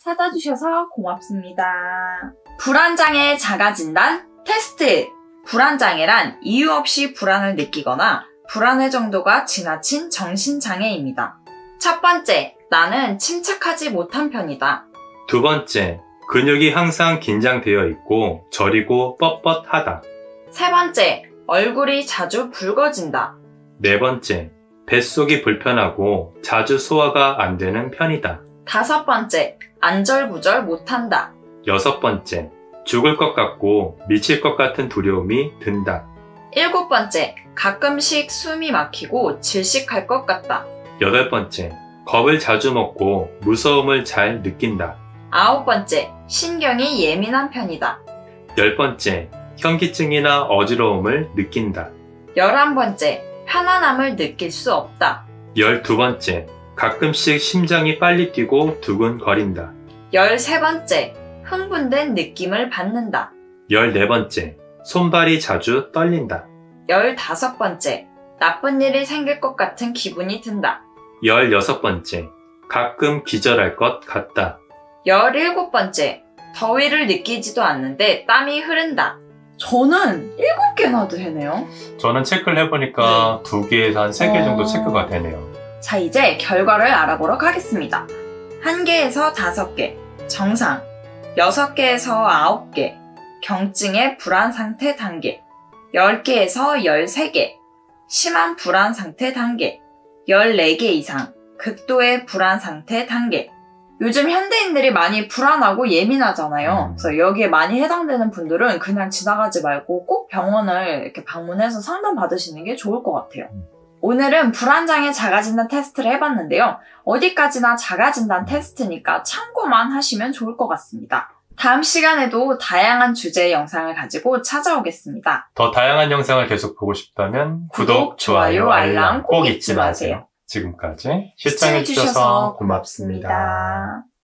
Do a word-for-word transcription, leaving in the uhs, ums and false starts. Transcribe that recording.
사다 주셔서 고맙습니다. 불안장애 자가진단 테스트. 불안장애란 이유 없이 불안을 느끼거나 불안의 정도가 지나친 정신장애입니다. 첫 번째, 나는 침착하지 못한 편이다. 두 번째, 근육이 항상 긴장되어 있고 저리고 뻣뻣하다. 세 번째, 얼굴이 자주 붉어진다. 네 번째, 뱃속이 불편하고 자주 소화가 안 되는 편이다. 다섯 번째, 안절부절 못한다. 여섯 번째, 죽을 것 같고 미칠 것 같은 두려움이 든다. 일곱 번째, 가끔씩 숨이 막히고 질식할 것 같다. 여덟 번째, 겁을 자주 먹고 무서움을 잘 느낀다. 아홉 번째, 신경이 예민한 편이다. 열 번째, 현기증이나 어지러움을 느낀다. 열한 번째, 편안함을 느낄 수 없다. 열두 번째, 가끔씩 심장이 빨리 뛰고 두근거린다. 열세 번째, 흥분된 느낌을 받는다. 열네 번째, 손발이 자주 떨린다. 열다섯 번째, 나쁜 일이 생길 것 같은 기분이 든다. 열여섯 번째, 가끔 기절할 것 같다. 열일곱 번째, 더위를 느끼지도 않는데 땀이 흐른다. 저는 일곱 개나 되네요. 저는 체크를 해보니까 두 개에서 한 세 개 정도 어... 체크가 되네요. 자, 이제 결과를 알아보러 가겠습니다. 한 개에서 다섯 개, 정상, 여섯 개에서 아홉 개, 경증의 불안 상태 단계, 열 개에서 열세 개, 심한 불안 상태 단계, 열네 개 이상, 극도의 불안 상태 단계. 요즘 현대인들이 많이 불안하고 예민하잖아요. 음. 그래서 여기에 많이 해당되는 분들은 그냥 지나가지 말고 꼭 병원을 이렇게 방문해서 상담 받으시는 게 좋을 것 같아요. 음. 오늘은 불안장애 자가진단 테스트를 해봤는데요. 어디까지나 자가진단 테스트니까 참고만 하시면 좋을 것 같습니다. 다음 시간에도 다양한 주제의 영상을 가지고 찾아오겠습니다. 더 다양한 영상을 계속 보고 싶다면 구독, 좋아요, 알람 꼭 잊지 마세요. 지금까지 시청해주셔서 고맙습니다. 고맙습니다.